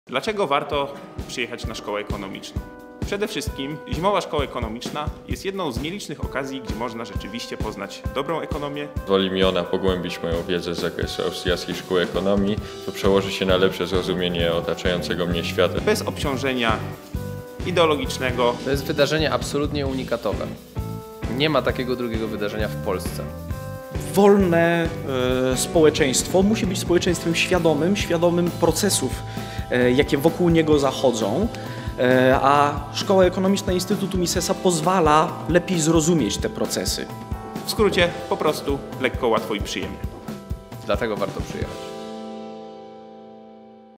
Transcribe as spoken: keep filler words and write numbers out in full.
Dlaczego warto przyjechać na szkołę ekonomiczną? Przede wszystkim zimowa szkoła ekonomiczna jest jedną z nielicznych okazji, gdzie można rzeczywiście poznać dobrą ekonomię. Pozwoli mi ona pogłębić moją wiedzę z zakresu austriackiej szkoły ekonomii, co przełoży się na lepsze zrozumienie otaczającego mnie świata. Bez obciążenia ideologicznego. To jest wydarzenie absolutnie unikatowe. Nie ma takiego drugiego wydarzenia w Polsce. Wolne e, społeczeństwo musi być społeczeństwem świadomym, świadomym procesów, e, jakie wokół niego zachodzą, e, a Szkoła Ekonomiczna Instytutu Misesa pozwala lepiej zrozumieć te procesy. W skrócie, po prostu lekko, łatwo i przyjemnie. Dlatego warto przyjechać.